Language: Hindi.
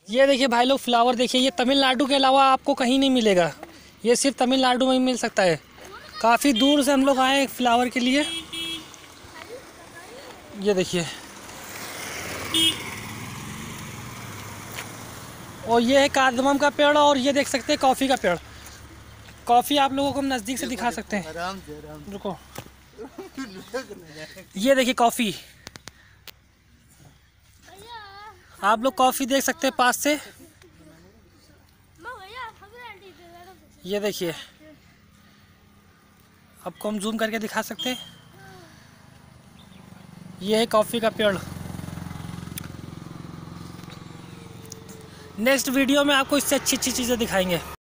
ये देखिए भाई लोग फ्लावर देखिए, ये तमिलनाडु के अलावा आपको कहीं नहीं मिलेगा, ये सिर्फ तमिलनाडु में ही मिल सकता है। काफ़ी दूर से हम लोग आए फ्लावर के लिए। ये देखिए, और ये है कार्डमम का पेड़, और ये देख सकते हैं कॉफ़ी का पेड़। कॉफ़ी आप लोगों को हम नज़दीक से दिखा सकते हैं, आराम से आराम रुको। ये देखिए कॉफ़ी, आप लोग कॉफ़ी देख सकते हैं पास से। ये देखिए, आपको हम जूम करके दिखा सकते हैं। ये है कॉफ़ी का पेड़। नेक्स्ट वीडियो में आपको इससे अच्छी अच्छी चीज़ें दिखाएंगे।